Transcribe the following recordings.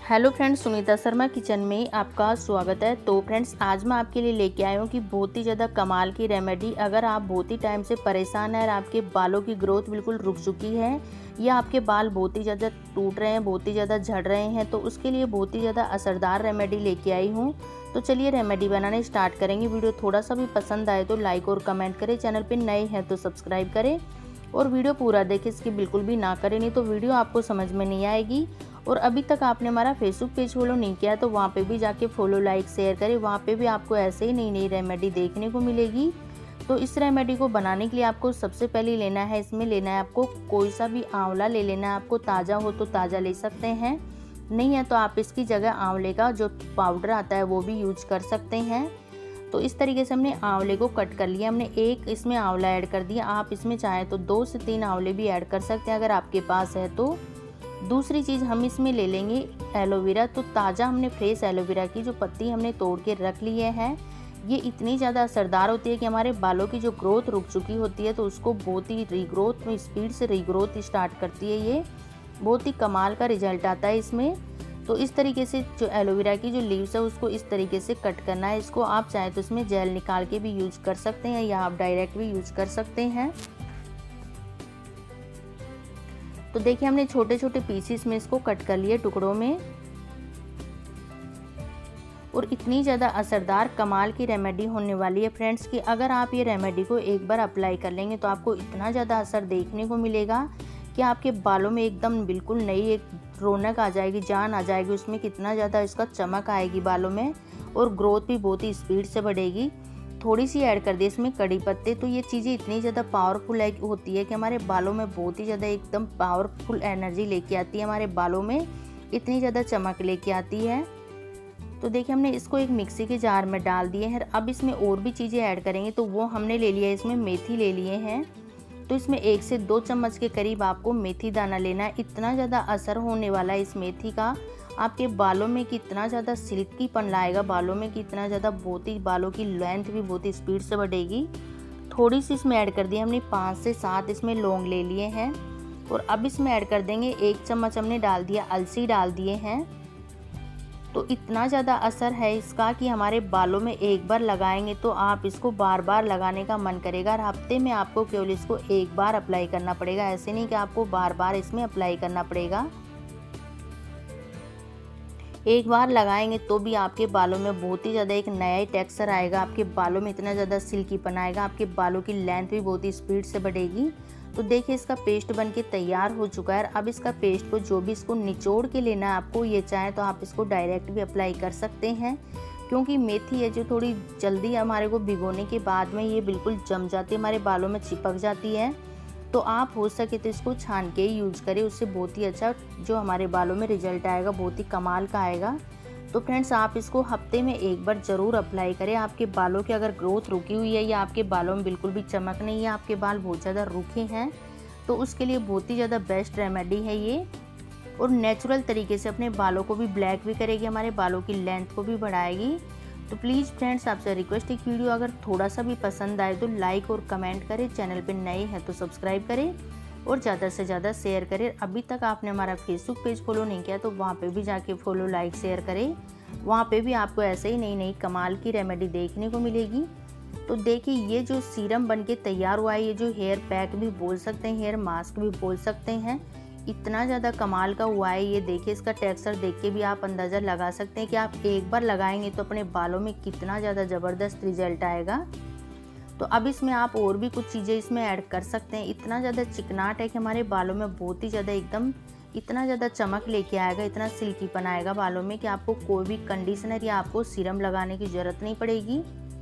Hello friends, Sunita Sharma kitchen में आपका स्वागत है। तो फ्रेंड्स, आज मैं आपके लिए लेके आई हूँ कि बहुत ही ज़्यादा कमाल की रेमेडी। अगर आप बहुत ही टाइम से परेशान हैं और आपके बालों की ग्रोथ बिल्कुल रुक चुकी है या आपके बाल बहुत ही ज़्यादा टूट रहे हैं, बहुत ही ज़्यादा झड़ रहे हैं, तो उसके लिए बहुत ही ज़्यादा असरदार रेमेडी लेके आई हूँ। तो चलिए रेमेडी बनाने स्टार्ट करेंगे। वीडियो थोड़ा सा भी पसंद आए तो लाइक और कमेंट करें, चैनल पर नए हैं तो सब्सक्राइब करें और वीडियो पूरा देखें, इसकी बिल्कुल भी ना करें, नहीं तो वीडियो आपको समझ में नहीं आएगी। और अभी तक आपने हमारा फेसबुक पेज फॉलो नहीं किया तो वहाँ पे भी जाके फॉलो लाइक शेयर करें, वहाँ पे भी आपको ऐसे ही नई नई रेमेडी देखने को मिलेगी। तो इस रेमेडी को बनाने के लिए आपको सबसे पहले लेना है, इसमें लेना है आपको कोई सा भी आंवला ले लेना है। आपको ताज़ा हो तो ताज़ा ले सकते हैं, नहीं है तो आप इसकी जगह आंवले का जो पाउडर आता है वो भी यूज कर सकते हैं। तो इस तरीके से हमने आंवले को कट कर लिया। हमने एक इसमें आंवला ऐड कर दिया। आप इसमें चाहें तो 2 से 3 आंवले भी ऐड कर सकते हैं अगर आपके पास है तो। दूसरी चीज़ हम इसमें ले लेंगे एलोवेरा। तो ताज़ा हमने फ्रेश एलोवेरा की जो पत्ती हमने तोड़ के रख लिए हैं, ये इतनी ज़्यादा असरदार होती है कि हमारे बालों की जो ग्रोथ रुक चुकी होती है तो उसको बहुत ही रीग्रोथ में स्पीड से रीग्रोथ स्टार्ट करती है। ये बहुत ही कमाल का रिजल्ट आता है इसमें। तो इस तरीके से जो एलोवेरा की जो लीव्स है उसको इस तरीके से कट करना है। इसको आप चाहें तो इसमें जेल निकाल के भी यूज कर सकते हैं या आप डायरेक्ट भी यूज कर सकते हैं। तो देखिए हमने छोटे छोटे पीसेस में इसको कट कर लिए टुकड़ों में। और इतनी ज़्यादा असरदार कमाल की रेमेडी होने वाली है फ्रेंड्स कि अगर आप ये रेमेडी को एक बार अप्लाई कर लेंगे तो आपको इतना ज़्यादा असर देखने को मिलेगा कि आपके बालों में एकदम बिल्कुल नई एक रौनक आ जाएगी, जान आ जाएगी उसमें। कितना ज़्यादा इसका चमक आएगी बालों में और ग्रोथ भी बहुत ही स्पीड से बढ़ेगी। थोड़ी सी ऐड कर दी इसमें कड़ी पत्ते। तो ये चीज़ें इतनी ज़्यादा पावरफुल होती है कि हमारे बालों में बहुत ही ज़्यादा एकदम पावरफुल एनर्जी लेके आती है, हमारे बालों में इतनी ज़्यादा चमक लेके आती है। तो देखिए हमने इसको एक मिक्सी के जार में डाल दिए हैं। अब इसमें और भी चीज़ें ऐड करेंगे तो वो हमने ले लिया है, इसमें मेथी ले लिए हैं। तो इसमें 1 से 2 चम्मच के करीब आपको मेथी दाना लेना है। इतना ज़्यादा असर होने वाला है इस मेथी का आपके बालों में, कितना ज़्यादा सिल्कीपन लाएगा बालों में, कितना ज़्यादा बहुत ही बालों की लेंथ भी बहुत ही स्पीड से बढ़ेगी। थोड़ी सी इसमें ऐड कर दी हमने 5 से 7 इसमें लौंग ले लिए हैं। और अब इसमें ऐड कर देंगे 1 चम्मच हमने डाल दिया अलसी डाल दिए हैं। तो इतना ज़्यादा असर है इसका कि हमारे बालों में एक बार लगाएंगे तो आप इसको बार बार लगाने का मन करेगा। और हफ्ते में आपको केवल इसको एक बार अप्लाई करना पड़ेगा, ऐसे नहीं कि आपको बार बार इसमें अप्लाई करना पड़ेगा। एक बार लगाएंगे तो भी आपके बालों में बहुत ही ज़्यादा एक नया ही टेक्सचर आएगा, आपके बालों में इतना ज़्यादा सिल्कीपन आएगा, आपके बालों की लेंथ भी बहुत ही स्पीड से बढ़ेगी। तो देखिए इसका पेस्ट बनके तैयार हो चुका है। अब इसका पेस्ट को जो भी इसको निचोड़ के लेना है आपको, ये चाहे तो आप इसको डायरेक्ट भी अप्लाई कर सकते हैं, क्योंकि मेथी है जो थोड़ी जल्दी हमारे को भिगोने के बाद में ये बिल्कुल जम जाती है, हमारे बालों में चिपक जाती है। तो आप हो सके तो इसको छान के ही यूज करें, उससे बहुत ही अच्छा जो हमारे बालों में रिजल्ट आएगा बहुत ही कमाल का आएगा। तो फ्रेंड्स, आप इसको हफ्ते में एक बार ज़रूर अप्लाई करें। आपके बालों की अगर ग्रोथ रुकी हुई है या आपके बालों में बिल्कुल भी चमक नहीं है, आपके बाल बहुत ज़्यादा रूखे हैं, तो उसके लिए बहुत ही ज़्यादा बेस्ट रेमेडी है ये। और नेचुरल तरीके से अपने बालों को भी ब्लैक भी करेगी, हमारे बालों की लेंथ को भी बढ़ाएगी। तो प्लीज़ फ्रेंड्स, आपसे रिक्वेस्ट है, वीडियो अगर थोड़ा सा भी पसंद आए तो लाइक और कमेंट करें, चैनल पर नए हैं तो सब्सक्राइब करें और ज़्यादा से ज़्यादा शेयर करें। अभी तक आपने हमारा फेसबुक पेज फॉलो नहीं किया तो वहाँ पे भी जाके फॉलो लाइक शेयर करें, वहाँ पे भी आपको ऐसे ही नई नई कमाल की रेमेडी देखने को मिलेगी। तो देखिए ये जो सीरम बनके तैयार हुआ है, ये जो हेयर पैक भी बोल सकते हैं, हेयर मास्क भी बोल सकते हैं, इतना ज़्यादा कमाल का हुआ है। ये देखिए इसका टेक्सचर देख के भी आप अंदाज़ा लगा सकते हैं कि आप एक बार लगाएंगे तो अपने बालों में कितना ज़्यादा ज़बरदस्त रिजल्ट आएगा। तो अब इसमें आप और भी कुछ चीज़ें इसमें ऐड कर सकते हैं। इतना ज़्यादा चिकनाट है कि हमारे बालों में बहुत ही ज़्यादा एकदम इतना ज़्यादा चमक लेके आएगा, इतना सिल्कीपन आएगा बालों में कि आपको कोई भी कंडीशनर या आपको सीरम लगाने की ज़रूरत नहीं पड़ेगी।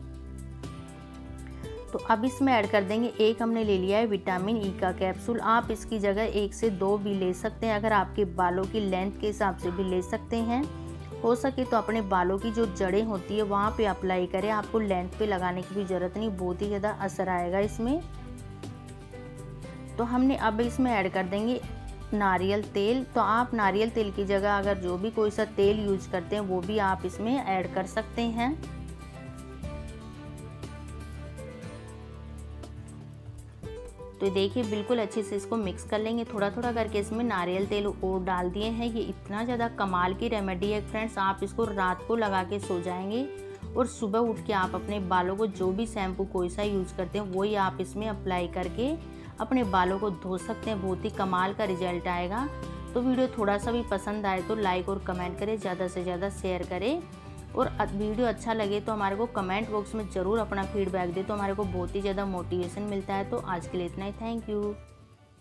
तो अब इसमें ऐड कर देंगे एक हमने ले लिया है विटामिन ई का कैप्सूल। आप इसकी जगह 1 से 2 भी ले सकते हैं, अगर आपके बालों की लेंथ के हिसाब से भी ले सकते हैं। हो सके तो अपने बालों की जो जड़ें होती है वहाँ पे अप्लाई करें, आपको लेंथ पे लगाने की भी ज़रूरत नहीं, बहुत ही ज़्यादा असर आएगा इसमें। तो हमने अब इसमें ऐड कर देंगे नारियल तेल। तो आप नारियल तेल की जगह अगर जो भी कोई सा तेल यूज करते हैं वो भी आप इसमें ऐड कर सकते हैं। तो तो देखिए बिल्कुल अच्छे से इसको मिक्स कर लेंगे। थोड़ा थोड़ा करके इसमें नारियल तेल और डाल दिए हैं। ये इतना ज़्यादा कमाल की रेमेडी है फ्रेंड्स, आप इसको रात को लगा के सो जाएंगे और सुबह उठ के आप अपने बालों को जो भी शैम्पू कोई सा यूज़ करते हैं वही आप इसमें अप्लाई करके अपने बालों को धो सकते हैं। बहुत ही कमाल का रिजल्ट आएगा। तो वीडियो थोड़ा सा भी पसंद आए तो लाइक और कमेंट करें, ज़्यादा से ज़्यादा शेयर करें और वीडियो अच्छा लगे तो हमारे को कमेंट बॉक्स में ज़रूर अपना फीडबैक दे, तो हमारे को बहुत ही ज़्यादा मोटिवेशन मिलता है। तो आज के लिए इतना ही, थैंक यू।